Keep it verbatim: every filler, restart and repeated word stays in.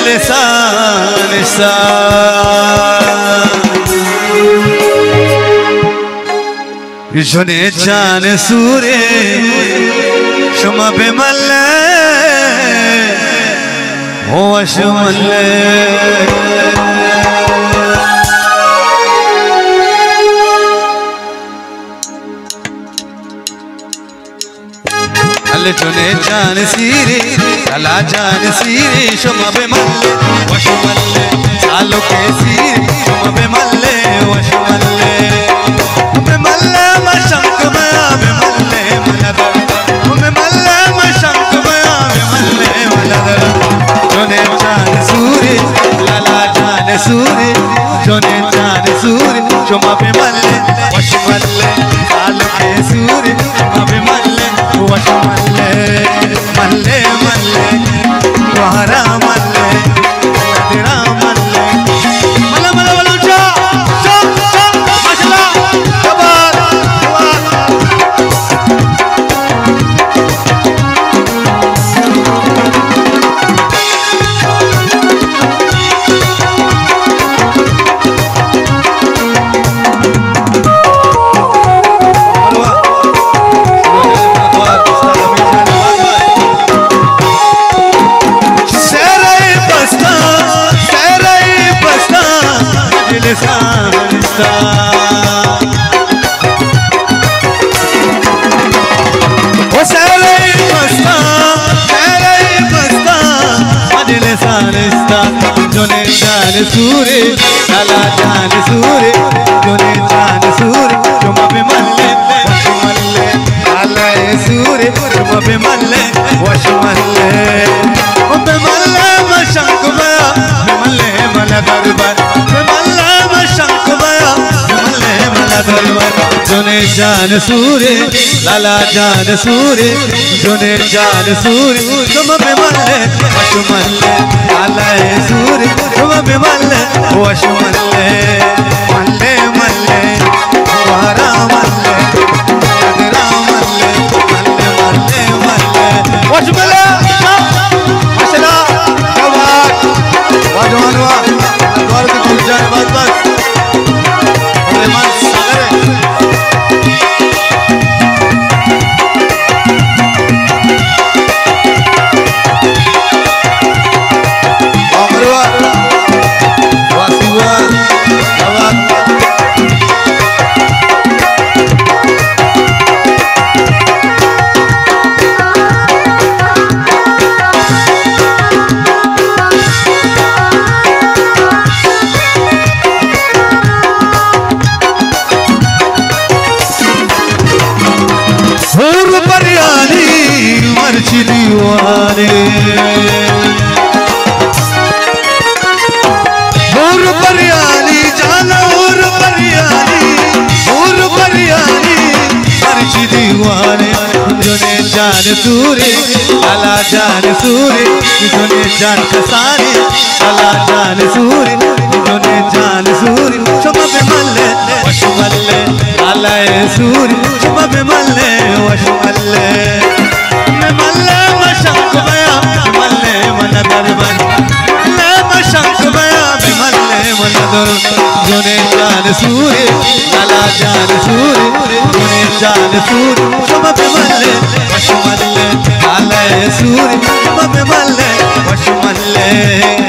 لسان جونه جان سوره شما بمله هو شمله جونه جان سیری سلا جان سیری شما بمله و شمله سالو کے سیری شما بمله و شمله بمله مشنق بیا بمله ملدر بمله مشنق بیا بمله ملدر جونه جان سوری لالا جان سوری جونه جان سوری شما بمله و شمله سالو کے سوری شما بمله و شمله ملے ملے وہرا ملے تیرا ملے ملے ملے ملے جا جا جا ماشاءاللہ کبار جونه جان سوره لالا جان سوره جونه جان سوره شما بمله و شمله لالا سوره شما بمله و شمله بمله مشنق بیا بمله ملا دربار بمله مشنق بیا بمله ملا دربار جونه جان سوره لالا جان سوره جونه جان سوره شما بمله و شمله لالا سوره شما بمله و شمله مله مله وهرا مله قدرا مله مله مله مله و شمله ماشاءالله كبار وجوان وا دوار کی پوچھ جائے بس بس سلیمان ساگر दीवाने और परियाली जाना और परियाली और परियाली मर्ची दीवाने जोने जान सूरे लाला जान सूरे जोने जान कसारे लाला जान सूरे जोने जान सूरे शमा बमले वशमले लाला सूरे शमा बमले वशमले मल्ले मशंक बया मल्ले मन दरबार मल्ले मशंक बया मल्ले मन दरबार जोने जान सूरे लाला जान सूरे जोने जान सूरे शमा बमले वशमले लाला सूरे शमा बमले वशमले